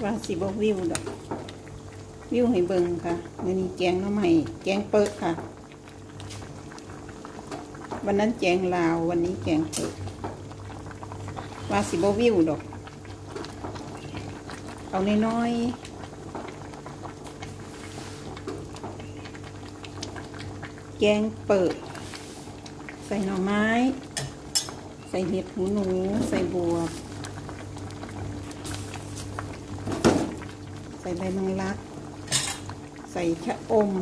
ว่าสิบวิวดอกวิวให้เบิ่งค่ะมื้อนี้แกงหน่อไม้แกงเปิดค่ะวันนั้นแกงลาววันนี้แกงเปิดว่าสิบวิวดอกเอาน้อยๆแกงเปิดใส่หน่อไม้ใส่เห็ดหูหนูใส่บวบใส่ใบมังลักใส่ชะอม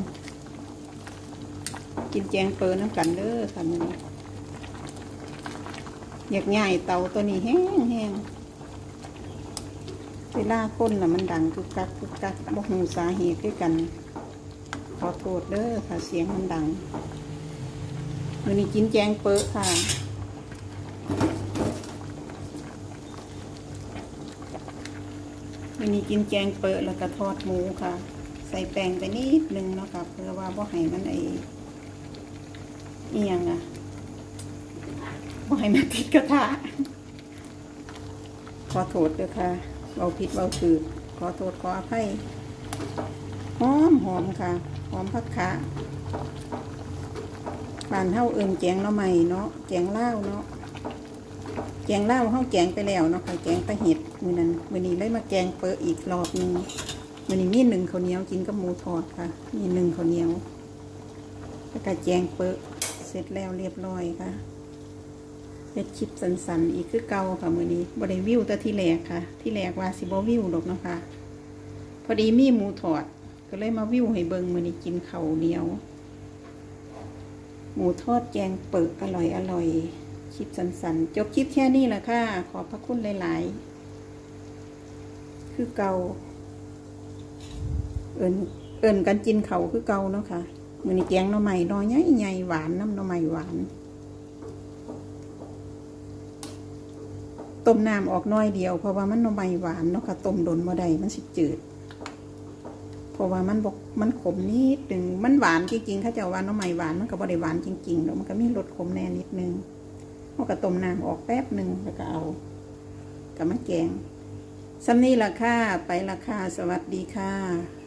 กินแกงเปิดน้ำกันเด้อค่ะมื้อนี้อยากง่ายเตาตัวนี้แห้งเวลาคนน่ะมันดังกุกกักกุกกักบ่ฮู้สาเหตุด้วยกันขอโทษเด้อค่ะเสียงมันดังมื้อนี้กินแกงเปิดค่ะมื้อนี้กินแกงเปิดแล้วก็ทอดหมูค่ะใส่แป้งไปนิดนึงเนาะค่ะเพื่อว่าบ่ให้มันเอียงอ่ะบ่ให้มันติดกระทะขอโทษด้วยค่ะเราผิดเราถือขอโทษขออภัยหอมค่ะหอมผักขาบ้านเฮาเอิ้นแกงหน่อไม้เนาะแกงลาวเนาะแกงลาวเฮาแกงไปแล้วเนาะค่ะแกงปลาเห็ดมื้อนั้นมื้อนี้เลยมาแกงเปิดอีกรอบนึงมื้อนี้มี1ข้าวเหนียวกินกับหมูทอดค่ะมี1ข้าวเหนียวแล้วก็แกงเปิดเสร็จแล้วเรียบร้อยค่ะเป็นชิปสันๆอีกคือเก่าค่ะมื้อนี้บ่ได้วิวแต่ที่แรกค่ะที่แรกว่าสิบ่วิวดอกเนาะค่ะพอดีมีหมูทอดก็เลยมาวิวให้เบิ่งมื้อนี้กินข้าวเหนียวหมูทอดแกงเปิดอร่อยชิปสันๆจบคลิปแค่นี้แหละค่ะขอบพระคุณหลายๆคือเก่าเอิญกันกินเขาคือเก่าเนาะค่ะมื้อนี้แกงหน่อไม้น้อยใหญ่หวานน้ำหน่อไม้หวานต้มน้ำออกน้อยเดียวเพราะว่ามันหน่อไม้หวานเนาะค่ะต้มโดนบ่ได้มันสิจืดเพราะว่ามันขมนิดนึงมันหวานจริงๆถ้าจะว่าหน่อไม้หวานมันก็บ่ได้หวานจริงๆแล้วมันก็มีรสขมแน่นิดนึงเราก็ต้มน้ำออกแป๊บนึงแล้วก็เอากับมะแกงซ้ำนี่ล่ะค่ะไปล่ะค่ะสวัสดีค่ะ